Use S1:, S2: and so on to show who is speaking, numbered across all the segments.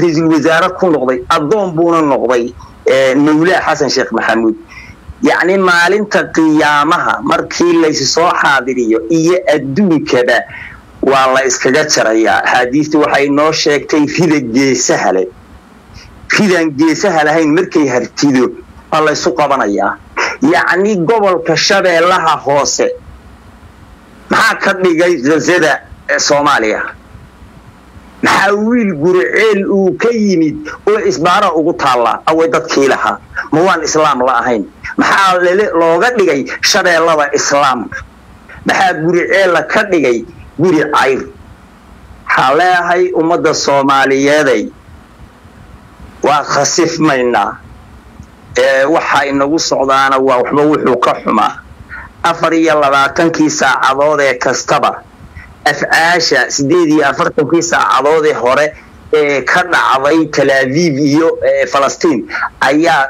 S1: رئيس الوزراء كون نقضي الضم بونا نقضي نولي حسن شيخ محمود يعني maalinta qiyaamaha markii la soo xaadiriyo iyo adduunkaba waa la iskaga jarayaa xadiistu waxay noo sheegtay rida geesaha leh ridan geesaha lahayn markay hartido waa la isu qabanayaa yani gobolka Shabeellaha hoose maxaa ka dhigay jazada Soomaaliya maxaa wiil gurceel uu ka yimid oo isbaara ugu taala away dadkii lahaa ma waan islaam la ahayn maxaa looga dhigay Shabeellada islaamka maxaa gurceel ka dhigay guri cayr xaleehay umada Soomaaliyeed waa khasif mayna waxa inagu socdaana waa waxba wuxuu ka xumaa 24 saacadood ee kastaba afcaasha 48 saacadood ee hore ee ka dhacday Tel Aviv iyo Falastiin ayaa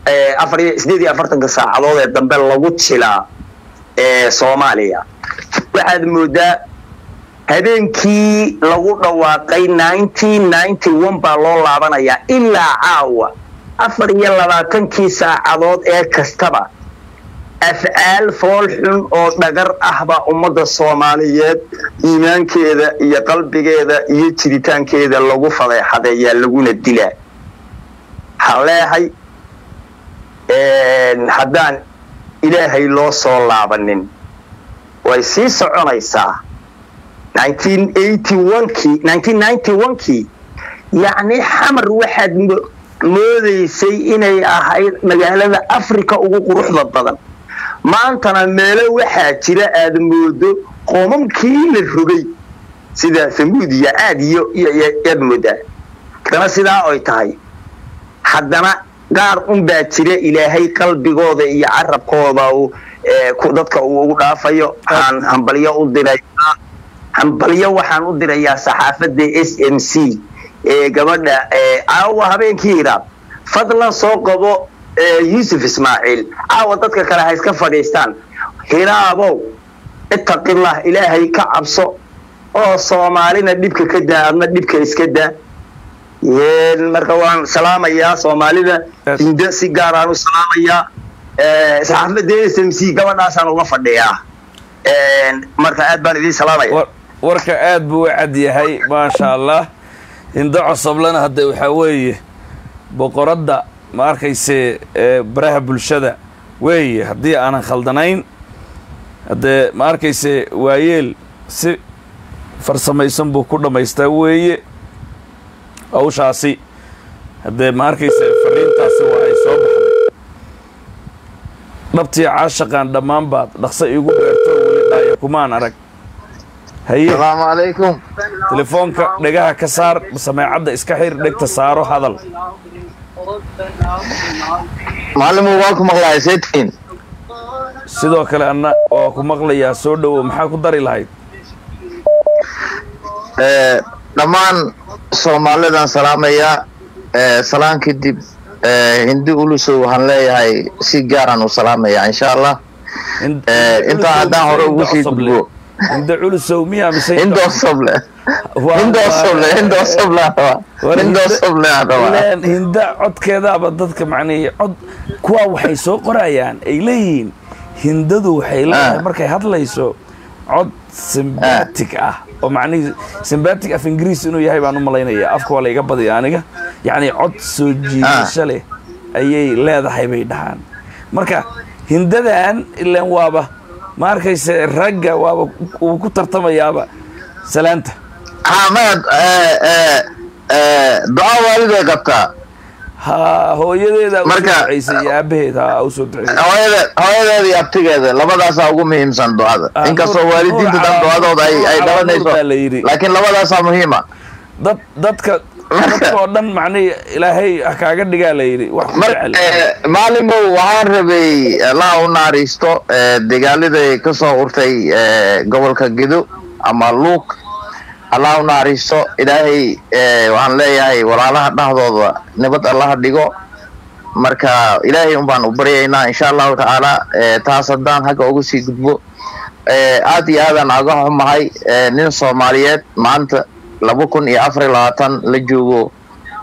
S1: 48 saacadood ee dambe lagu jilaa Soomaaliya waxaad moodaa habeenkii lagu dhawaaqay 1991 baa loo laabanayaa ilaa caawa 24 saacadood ee kastaba afcaal fool xun oo dhagar ah ba umada Soomaaliyeed iimaankeeda iyo qalbigeeda iyo jiritaankeeda lagu fadeexadeeyaa laguna dilaa haleehay haddaan ilaahay loo soo laabanin way sii soconaysaa 1991 يعني حمر واحد moodeysay inay ahayd magaalada Afrika ugu quruxda badan maantana meelo waxa jira aad moodo qoomamkii la rogay sida Samuudiya aad iyo mooda kana sida ay tahay haddana gaar baa jira Ilaahay qalbigooda iyo carabkooda oo ku dadka ugu dhaafayo aan hambalyo u dirayaa hambalyo waxaan u dirayaa saxaafadda SMC gabadha aawa habeenkii Iran fadlan soo qabo Yusuf Ismaaciil aawa dadka kale hay iska fadhiistaan hiraabo ittaqillah Ilaahay ka cabso oo Soomaalina dibka ka daadna dibka iska daa marka waan salaamayaa Soomaalida inda si gaar ah u salaamayaa saxaafadda SMC gabadhaasaan uga fadhiyaa marka aad baan idin salaamayaa
S2: warka aad buu cad yahay ma sha Allah inda cusublana hadda waxa weeye boqoradda ma arkayse baraha bulshada weeye hadii aanan khaldanayn hadda ma arkayse waayeel si farsamaysan buu ku dhameystaa weeye awshaasi hadda ma arkayse fariintaasi waa ay soo baxday dhabtii caashaqan dhamaan baad dhaqso igu beerto wali dhaaya kumaan arag
S3: السلام عليكم
S2: تليفونك دغها كسار سماعده اسك خير دغتا سارو هذل
S3: معلم واكم مقلاي سيتين
S2: sidoo kale ana oo ku maqlaya soo dhaw maxaa ku dari lahayd
S3: dhamaan Soomaalidan salaamaya salaanki dib hindi uluso waxaan leeyahay si gaar ah u salaamaya insha Allah inta hadaan hore ugu sii gudbo
S2: عند علوسو ميا مسين
S3: عند الصبلة
S2: لأن هند عد كذا بدك معني عد كوا وحي سوق قريان إلين هندو حيلا مركي هذا يسوق عد سمباتيك ومعني سمباتيك في إنجليز إنه يهيب عنهم ملايين أفكار ولا يقبض يعني عد سوجي شله أي لا ذا حيبي دهان مركا هندان إلا وابه ما أركيس الرجع وكتر طميابا سلامته.
S3: حمد دعاء والدي قطع.
S2: هو يده مركا عيسى يا بيت أو سود.
S3: هو يده يبتي كذا لما داسا أقوم يمسن دعاء. إنك سو والدين تدم دعاء ده أي دعاء نيسو. لكن لما داسا مهمة. دتك dadkoodan macnay ilaahay kaaga dhigaa leeyay wax maalimo waxaan rabay la u naaristo dagaalada ka soo urtay gobolka Gedo ama Luuq Allah u naaristo ilaahay waxaan leeyahay walaalaha dhahdooda nabad Allah dhigo marka ilaahay baan u baryaynaa insha Allah taala taas hadaan haga ugu sii gudbo aad iyo aad aan uga xumahay nin Soomaaliyeed maanta 2024 la joogo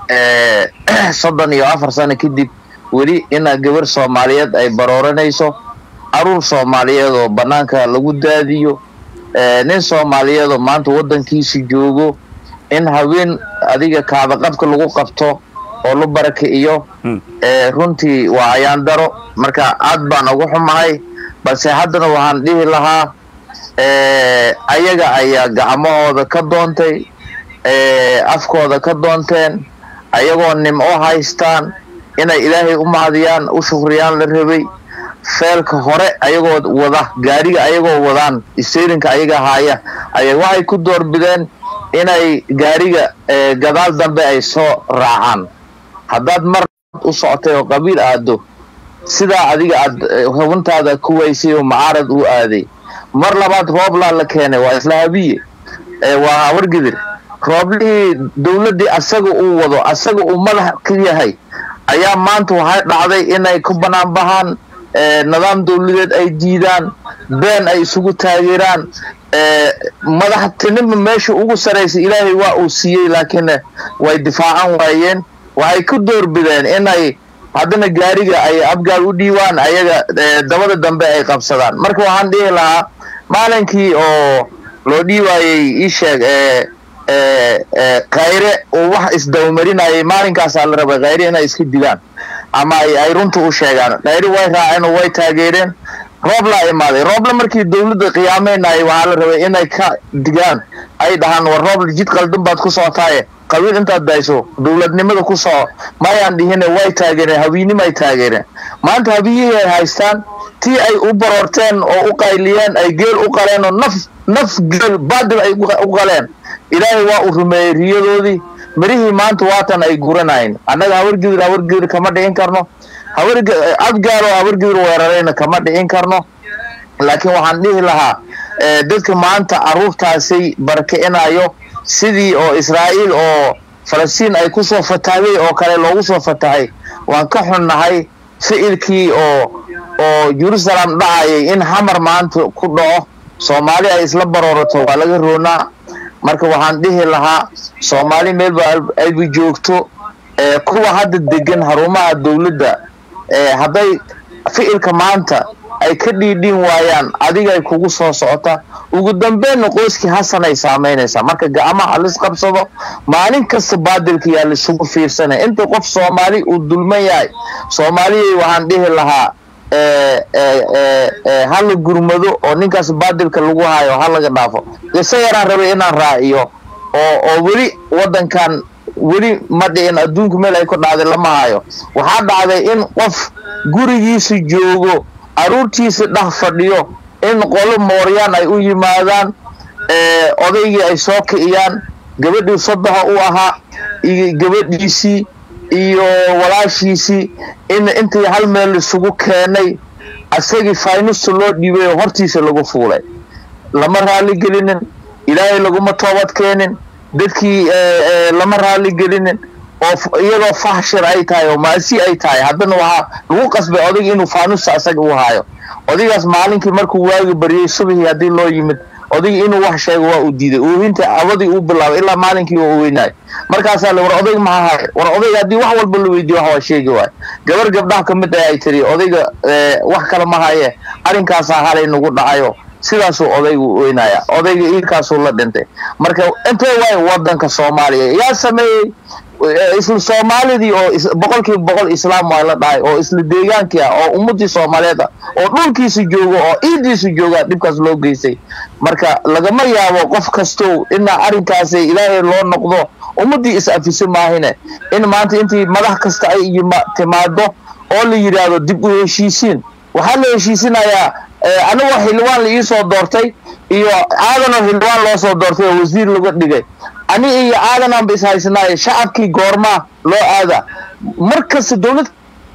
S3: soddon iyo afar sano kadib weli ina gabar Soomaaliyeed ay barooranayso aruur Soomaaliyeed oo banaanka lagu daadiyo nin Soomaaliyeed oo maanta wadankiisa joogo in haween adiga kaaba qabka lagu qabto oo la barakeeyo runtii waa ayaan daro marka aad baan ugu xumahay balse haddana waxaan dhihi lahaa ayaga ayaa gacmahooda ka doontay afkooda ka doonteen ayagoo nimco haystaan inay ilaahay u mahadiyaan u shukriyaan la rabay feelka hore ayagoo wada gaariga ayagoo wadaan isteerinka ayaga haaya ayay waxay ku doorbideen inay gaariga gadaal dambe ay soo raacaan haddaad mar u socotay oo qabiil aado sidaa adiga aad hubintaada ku waysay oo macaarad u aaday mar labaad rooblaa la keenay waa isla habiye waa hawargidir rooblihii dawladdii asaga uu wado asaga uu madax ka yahay ayaa maanta waxay dhacday inay ku banaan bahaan nidaam dawladeed ay diidaan been ay isugu taageeraan madaxtinimo meesha ugu saraysa ilaahay waa uu siiyey laakiin way difaacan waayeen waxay ku doorbideen inay haddana gaariga ay abgaal u dhiiwaan ayaga dabada dambe ay qabsadaan marka waxaan dhihi lahaa maalinkii oo loo dhiiwaayey ii sheeg khayre oo wax isdawmarinayay maalinkaasaa la rabay khayre inay iska dilaan ama ay runta u sheegaan khayre way raaceen oo way taageereen roobla imaaday roobla markii dawladda qiyaameynayay waxaa la rabay inay ka digaan ay dhahaan war roobla jid qaldan baad ku socotaaye qabiil intaad dayso dawladnimada ku soco mayaan dhihine way taageereen hawiinimo ay taageereen maanta habiyihii ay haystaan tii ay u baroorteen oo u qayliyeen ay geel u qaleen oo naf geel baadil ay u qaleen ilaahay waa uu rumeeyey riyadoodii mirihii maanta waatan ay guranayn annaga hawargidir kama dhicin karno abgaalo hawargidir weerarayna kama dhicin karno laakiin waxaan dhihi lahaa dadka maanta caruurtaasay barakicinayo sidii oo Israa'iil oo Falastiin ay ku soo fatahday oo kale loogu soo fatahay waan ka xunnahay ficilkii oo Jerusalem dhacay in hamar maanta ku dhaco Soomaali ay isla baroorato waa laga roonaa marka waxaan dhihi lahaa Soomaali meel ay joogto kuwa hadda degan harumaha dawladda hadday ficilka maanta ay ka dhiidhin waayaan adiga ay kugu soo socota ugu dambeyn qoyskii Xasan ay saameynaysaa marka gacmaha la isqabsado maalin kasta baadilka yaa la isugu fiirsanay inta qof Soomaali uu dulman yahay Soomaaliyeed waxaan dhihi lahaa hal gurmado oo ninkaas baadilka lagu haayo hal laga dhaafo isagana rabay inaan raaciyo oo weli wadankan weli ma dhicin adduunka meel ay ku dhacday lama hayo waxaa dhacday in qof gurigiisa joogo aruurtiisa dhax fadhiyo in qolo mooryaan ay u yimaadaan odaygii ay soo kiciyaan gabadhii saddex u ahaa iyo gabadhiisii iyo walaashiisii intii hal meel isugu keenay asagii faynusta loo dhiibay oo hortiisa lagu fuulay lama raali gelinin ilaahay laguma toobad keenin dadkii lama raali gelinin oo iyadoo fahshir ay tahay oo maasi ay tahay haddana waxaa lagu qasbay odayga inuu faanusta asaga u haayo odaygaas maalinkii markuu waagi bariyay subaxii haddii loo yimid odayga inuu wax sheego waa uu diiday oohinta abadii uu bilaabay ilaa maalinkii uu weynaay markaasaa la war odayga maxaa haay war odayga haddii wax walba la weydiiyo wax waa sheegi waay gabar gabdhaha ka mid ay tiri odayga wax kale ma haye arrinkaasaa halay nagu dhacayo sidaasuu odaygu weynaya odayga iilkaasuu la dhintay marka intee waay wadanka Soomaaliya yaa sameeyey isla Soomaalidii oo boqolkiiba boqol islaam waa la dhahay oo isla deegaankii oo ummadii Soomaaliyeed oo dhulkiisa joogo oo iidiisa jooga dibkaas loo geysay marka lagama yaabo qof kasto in arrinkaas ilaahay loo noqdo ummadii is afisay maahine in maanta intii madax kasta ay timaado oo la yiraahdo dib u heshiisiin waxa la heshiisinayaa anigu xilwaan la ii soo doortay iyo aadan xilwaan loo soo doortay oo wasiir lagu dhigay ani iyo aadan aan bis haysanaay shacabkii goorma loo aada markas dawlad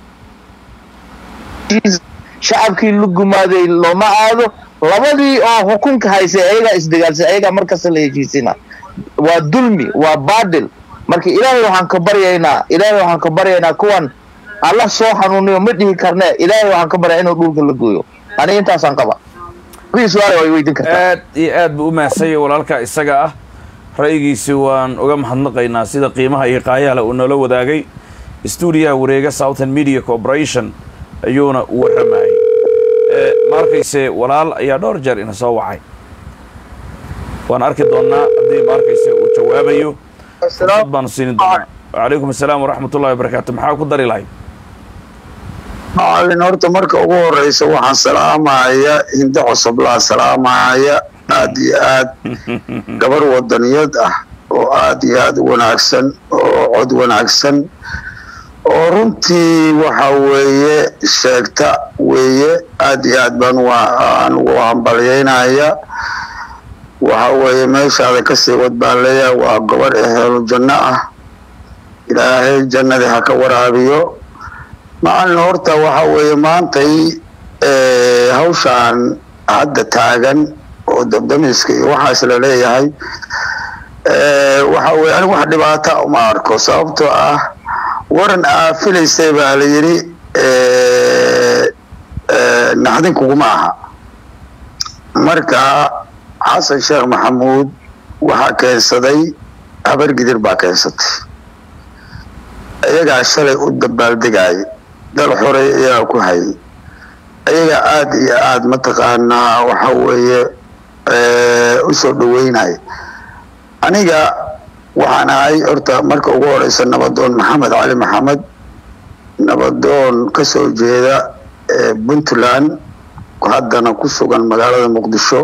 S3: shacabkii lu gumaaday looma aado labadii oo xukunka haysay ayaga isdagaalsay ayaga markas la heshiisina waa dulmi waa baadil marka ilaahay waxaan ka baryaynaa kuwan Allah soo xanuuniyo ma dhihi karne ilaahay waxaan ka baryaa inuu dhulka la gooyo ani intaasaan qaba su'aal way weydiin kartaa
S2: aad iyo aad buu u mahadsan walaalka isaga ah ra'yigiisi waan uga mahadnaqaynaa sida qiimaha iyo qaayaha uu nala wadaagay stuudiyaha wareega Southern Media Corporation ayuuna u warramayay markayse walaal ayaa dhowr jeer ina soo wacay waan arki doonaa haddii markayse uu jawaabayo baan siin doonaa وعليكم السلام ورحمة الله وبركاته maxaa ku dari lahayd
S4: macallin horta marka ugu horeysa waxaan salaamaya hinda cusub la salaamaya aad iyo aad gabar wadaniyad ah oo aad iyo aad wanaagsan oo cod wanaagsan oo runtii waxa weeye sheegta weeye aad iyo aad baan ugu hambalyeynaya waxa weeye meeshaada ka sii wad baan leeyahay waa gabar ehel janno ah ilaahay jannada ha ka waraabiyo macallin horta waxa weeye maantay hawshaan hadda taagan oo dabdamiska iyo waxaas la leeyahay waxa weeye anigu wax dhibaato uma arko sababtoo ah waran aafilaysay baa la yidhi naxdin kuguma aha marka xasan sheekh maxamuud waxaa keensaday habar gidir baa keensatay ayagaa shalay u dabaaldegayay dal xoray ayaa ku hayay ayagaa aad iyo aad mataqaanaa waxa weeye u soo dhaweynaya aniga waxaan ahay horta marka ugu horeysa nabadoon maxamed cali maxamed nabadoon ka soo jeeda puntland haddana ku sugan magaalada muqdisho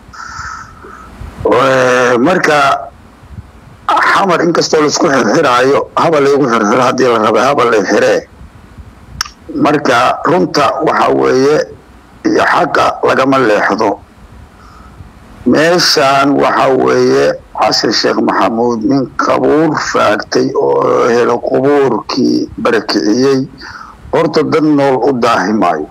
S4: marka xamar inkastoo laisku xirxiraayo habal laygu xirxiro haddii la rabay habal lay xiree marka runta waxa weeye iyo xaqa lagama leexdo meeshaan waxa weeye xasan sheekh maxamuud nin qabuur faagtay oo helo qubuurkii barakiciyey horta dad nool u daahi maayo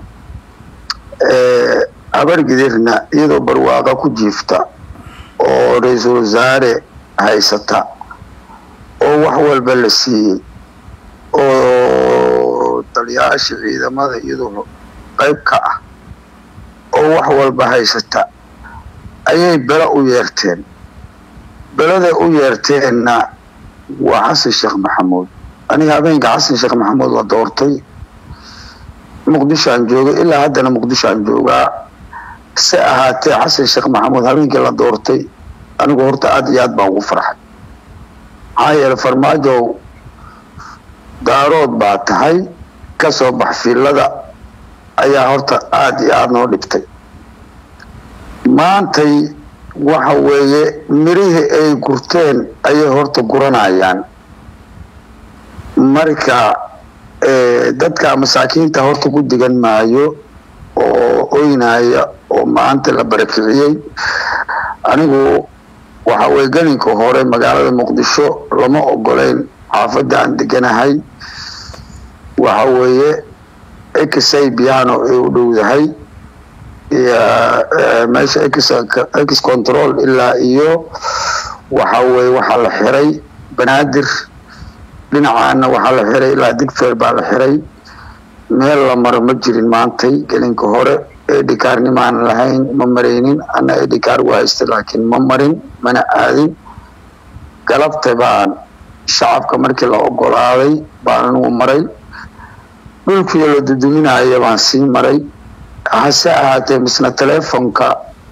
S4: habar gidirna iyadoo barwaaqa ku jiifta oo ra-iisul wasaare haysata oo wax walba la siiyey oo taliyaasha ciidamada iyadoo qayb ka ah oo wax walba haysata ayay bela u yeerteen beladay u yeerteenna waa xasan sheekh maxamuud aniga habeenka xasan sheekh maxamuud la doortay muqdishoaan joogay ilaa haddana muqdishoaan joogaa se ahaatee xasan sheekh maxamuud habeenkii la doortay anigu horta aad iyo aad baan ugu farxay maxaa yeele farmaajow daarood baa tahay ka soo bax fiilada ayaa horta aad iyo aad noo dhigtay maantay waxa weeye mirihii ay gurteen ayay horta guranayaan marka dadka masaakiinta horta ku digan maayo oo oynaya oo maanta la barakiciyey anigu waxa weeye ganinka hore magaalada muqdisho lama ogolayn xaafadda aan deganahay waxa weeye exay piano ay u dhowdahay meesha ex control ilaa iyo waxa weeye waxaa la xiray banaadir dhinacaana waxaa la xiray ilaa digfeer baa la xiray meel la maro ma jirin maantay gelinka hore edhikaarnimaan lahayn ma maraynin ana edhikaar waa haysta laakiin ma marin mana aadin galabta baan shacabka markii la ogolaaday baan anugu maray dhulkii la duduminaya baan sii maray hase ahaatee misna teleefonka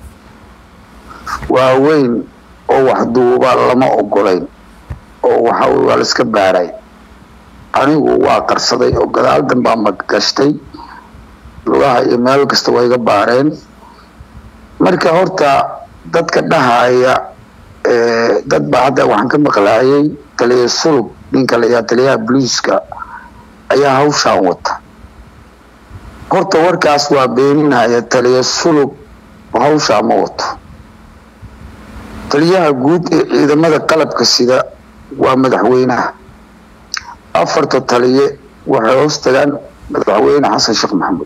S4: waaweyn oo wax duuba lama ogolayn oo waxa waa la iska baaray anigu waa qarsaday oo gadaal danbaa magashtay lugaha iyo meel kasta waa iga baareen marka horta dadka dhahaya dad baa hadda waxaan ka maqlaayay taliya sulub ninka la yaa taliyaha booliiska ayaa hawshaan wata horta warkaas waa beeninaya taliya sulub hawshaa ma wato taliyaha guud ee ciidamada qalabka sida waa madaxweynaha afarta taliye waxay hoos tagaan madaxweyne xasan sheekh maxamuud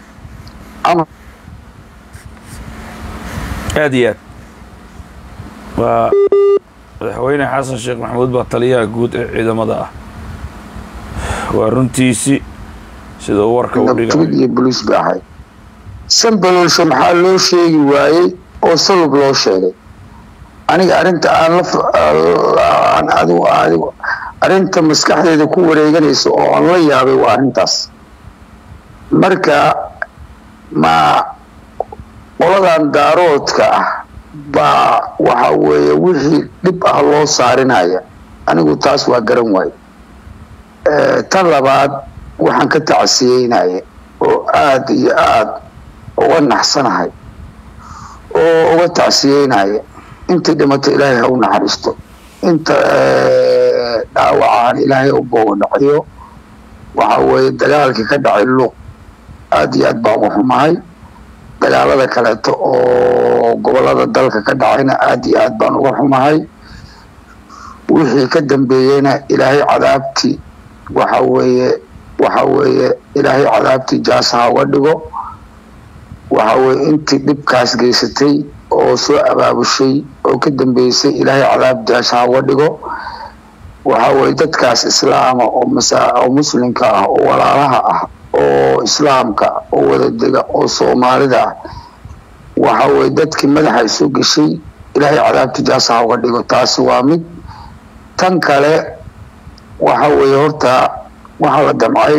S2: aad iyo aad waa madaxweyne xasan sheekh maxamuud baa taliyaha guud ee ciidamada ah waa runtiisi sida uu warka u dhigay
S4: iyo booliis baa ahay sanbalolsho maxaa loo sheegi waayey oo salub loo sheegay aniga arinta aan adigu arinta maskaxdeeda ku wareeganayso oo aan la yaabay waa arintaas marka ma qoladan daaroodka ah baa waxa weeye wixii dhib ah loo saarinaya anigu taas waa garan waay tan labaad waxaan ka tacsiyeynaya oo aad iyo aad uga naxsanahay oo uga tacsiyeynaya intii dhimatay ilaahay ha u naxariisto inta dhaawacaan ilaahay u booganaciyo waxa weeye dagaalkii ka dhacay luuq aad iyo aad baan uga xumahay dagaalada kaleeto oo gobolada dalka ka dhacayna aad iyo aad baan uga xumahay wixii ka dambeeyeyna ilaahay cadaabtii waxa weeye ilaahay cadaabtii jaasaha uga dhigo waxa weeye intii dhibkaas geysatay oo soo abaabushay oo ka dambeysay ilaahay cadaab jaasaha uga dhigo waxa weeye dadkaas islaama oo muslimka ah oo walaalaha ah oo islaamka oo wada dega oo soomaalida ah waxa weeye dadkii madaxa isu gashay ilaahay cadaabtii jaasaha uga dhigo taasi waa mid tan kale waxa weeye horta waxaa la damcay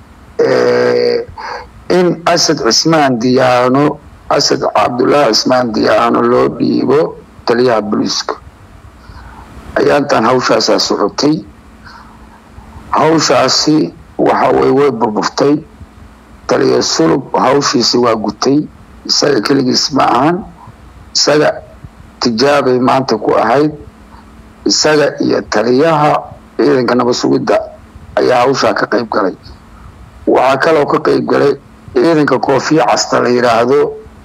S4: in asad cabdullaahi cismaan diyaano loo dhiibo taliyaha booliiska ayaantan hawshaasaa socotay hawshaasi waxa weye way burburtay taliya sulub hawshiisi waa gutay isaga keligiis ma ahan isaga tijaabay maanta ku ahayd isaga iyo taliyaha ciidanka nabad sugidda ayaa hawshaa ka qayb galay waxaa kaloo ka qayb galay ciidanka koofiya casta la yidhaahdo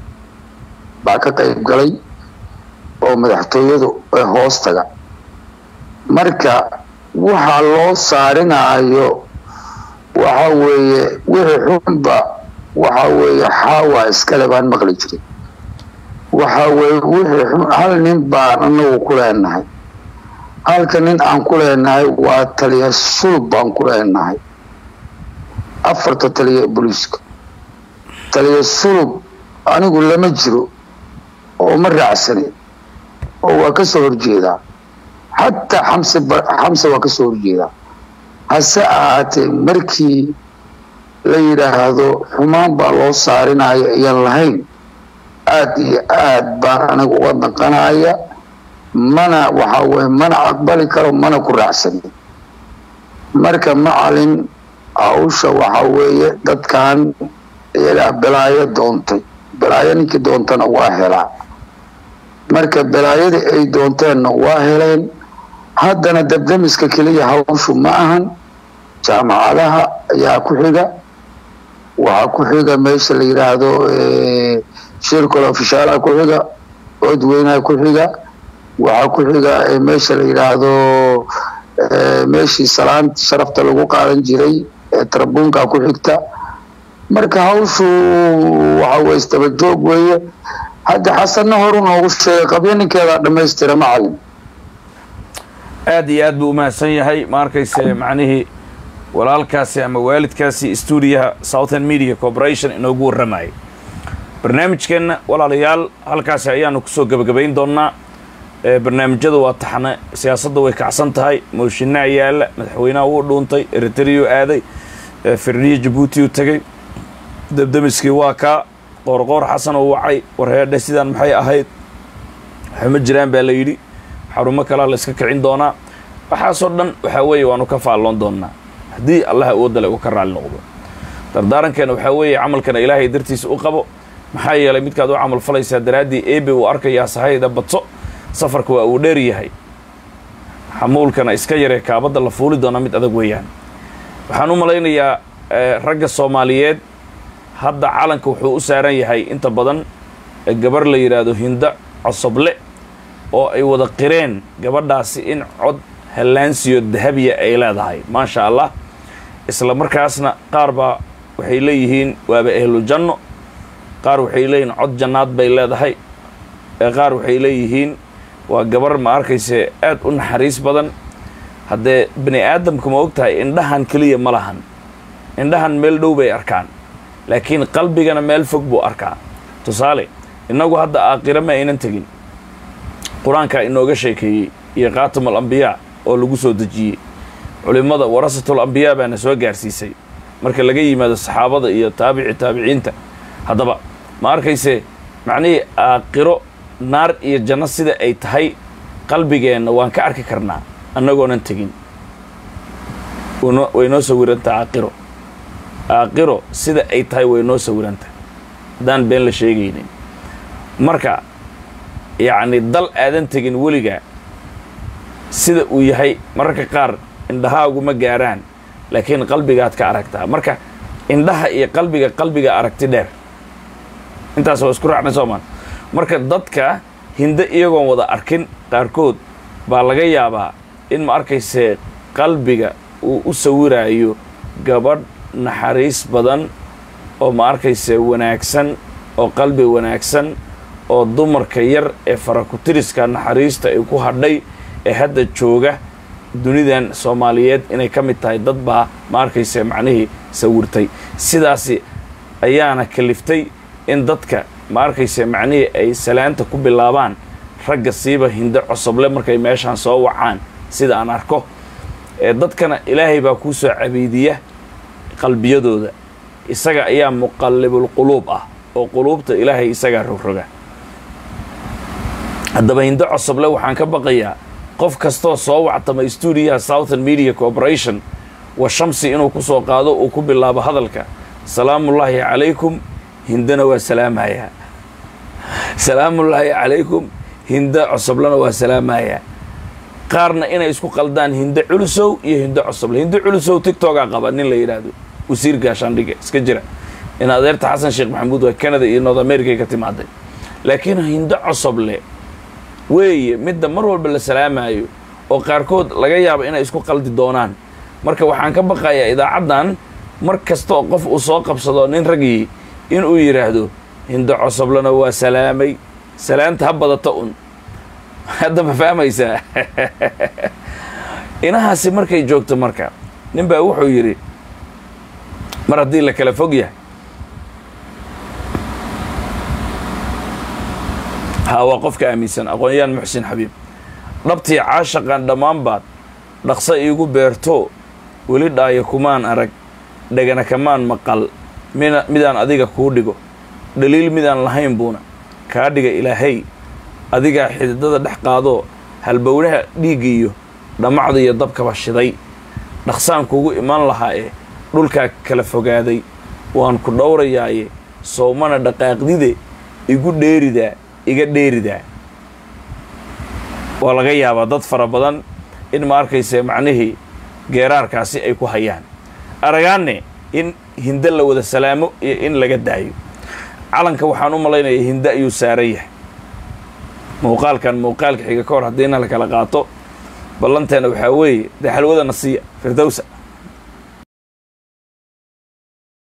S4: baa ka qayb galay oo madaxtooyadu ee hoostaga marka waxaa loo saarinayo waxa weeye wixii xunba waxa weeye xaawa iskale baan maqli jiray waxa weeye wixii xun hal nin baan anagu ku leenahay halka nin aan ku leenahay waa taliya sulub baan ku leenahay afarta taliya booliiska taliya sulub anigu lama jiro oo ma raacsanin oo waa ka soo horjeedaa xataa xamse waa ka soo horjeedaa hase ahaatee markii la yidhaahdo xumaan baa loo saarinaya iyaan lahayn aad iyo aad baan anigu uga danqanaya mana waxa weye mana aqbali karo mana ku raacsanin marka macalin hawsha waxa weeye dadkan iyagaa balaayo doontay balaayo ninkii doontana waa helaa marka balaayadii ay doonteenna waa heleen haddana dabdamiska keliya hawshu ma ahan jaamacadaha ayaa ku xiga waxaa ku xiga meesha la yidhaahdo shirkul ofishaalaha ku xiga odweynaha ku xiga waxaa ku xiga meesha la yidhaahdo meeshii salaanta sharafta lagu qaadan jiray tarabuunka ku xigta marka hawshu waxa weye istaba joog weeye hadda xasanna horu noogu sheegay qabyo ninkeedaa dhammaystira macalin
S2: aad iyo aad buu umahadsan yahay ma arkayse macnihii walaalkaasi ama waalidkaasi stuudiyaha southern media corporation inoogu warramayay barnaamijkeenna walaalayaal halkaasi ayaanu kusoo gebagabayn doonnaa barnaamijyadu waa taxne siyaasadda way kacsan tahay mooshinaa yaalla madaxweynaha wuu dhuuntay eritriyuu aaday firdhiya jabuuti u tegey dabdamiskii waa kaa qoorqoor xasan oo wacay warheedhe sidaan maxay ahayd waxuma jiraan baa la yidhi xarumo kalaa la iska kicin doonaa waxaasoo dhan waxaa weeye waanu ka faalloon doonnaa haddii allah awoodda le uu ka raalli noqdo dardaarankeena waxaa weeye camalkana ilaahay dartiisa u qabo maxaa yeelay midkaad u camal falaysaa daraaddii eebe uu arkayaa sahayda badso safarka waa uu dheer yahay xamuulkana iska yaree kaabadda la fuuli doona mid adag weeyaan waxaan u malaynayaa ragga soomaaliyeed hadda calanka wuxuu u saaran yahay inta badan gabar la yidhaahdo hinda cosoble oo ay wada qireen gabadhaasi in cod hallaansiyo dahabiya ay leedahay maasha allah isla markaasna qaar baa waxay leeyihiin waaba ehlu janno qaar waxay leeyihiin cod jannaad bay leedahay qaar waxay leeyihiin waa gabar ma arkayse aad u naxariis badan haddee bani aadamka ma og tahay indhahan keliya ma lahan indhahan meel dhow bay arkaan laakiin qalbigana meel fog buu arkaa tusaale innagu hadda aakhira ma aynan tegin qur-aanka inooga sheekeeyey iyo khaatam alambiyaa oo lagu soo dejiyey culimmada warasatul ambiyaa baana soo gaarsiisay marka laga yimaado saxaabada iyo taabiciinta haddaba ma arkayse macnihii aakhiro naar iyo janno sida ay tahay qalbigeenna waan ka arki karnaa annagoonan tegin way noo sawirantaha aakhiro sida ay tahay way noo sawirantahay haddaan been la sheegaynin marka yacni dal aadan tegin weligaa sida uu yahay mararka qaar indhahaagu ma gaaraan laakiin qalbigaad ka aragtaa marka indhaha iyo qalbiga aragti dheer intaas waa isku raacnay soomaan marka dadka hinde iyagoon wada arkin qaarkood baa laga yaabaa in ma arkayse qalbiga uu u sawiraayo gabadh naxariis badan oo ma arkayse wanaagsan oo qalbi wanaagsan oo dumarka yar ee farakutiriska naxariista ay ku hadhay ee hadda jooga dunidan Soomaaliyeed inay ka mid tahay dad baa ma arkayse macnihii sawirtay sidaasi ayaana kaliftay in dadka ma arkayse macnihii ay salaanta ku bilaabaan ragga siiba Hinde Cosoble markay meeshaan soo wacaan sida aan arko ee dadkana ilaahay baa ku soo cabiidiya qalbiyadooda isaga ayaa muqallibul quluub ah oo quluubta ilaahay isaga rogroga haddaba Hinde Cosoble waxaan ka baqayaa qof kastoo soo wactama stuudiyaha Southern Media Corporation wa shamsi inuu ku soo qaado uu ku bilaabo hadalka salaamullaahi calaykum hindana waa salaamaya salaamullaahi calaykum Hinde Cosoblena waa salaamaya qaarna inay isku qaldaan Hinde Culusow iyo Hinde Cosoble Hinde Culusow TikTok qaba nin la yiraahdo wasiir gaashaandhige iska jira in adeerta Xasan Sheekh Maxamuud waa Canada iyo North America ka timaaday laakiin Hinde Cosoble weeye midda mar walba la salaamayo oo qaarkood laga yaabo inay isku qaldi doonaan marka waxaan ka baqayaa idaacadan mar kasta oo qof uu soo qabsado nin ragii in uu yiraahdo Hinde Cosoblena waa salaamay salaanta habadata hadda ma fahmaysaa inahaasi markay joogto marka nin baa wuxuu yiri mar haddii la kala fog yahay waa qofka aaminsan aqoonyaan Muxsin Xabiib dhabtii caashaqan dhammaan baad dhaqso iigu beerto weli dhaayo kumaan arag dhagana kamaan maqal midaan adiga kuu dhigo dhaliil midaan lahayn buuna kaa dhiga ilaahay adigaa xididada dhex qaado halbowlaha dhiigga iyo dhammacda iyo dabkaba shiday dhaqsaan kuugu iman lahaa ee dhulkaa kala fogaaday waan ku dhowrayaaye soomana dhaqaaqdide igu dheeridaa iga dheeridaa waa laga yaabaa dad fara badan in ma arkayse macnihii geeraarkaasi ay ku hayaan aragaanne in Hinde la wada salaamo iyo in laga daayo calanka waxaan u malaynayaa Hinde ayuu saaran yahay muuqaalka xiga ka hor haddiina la kala qaato ballanteena waxaa weeye dee xalwada nasiya firdawsa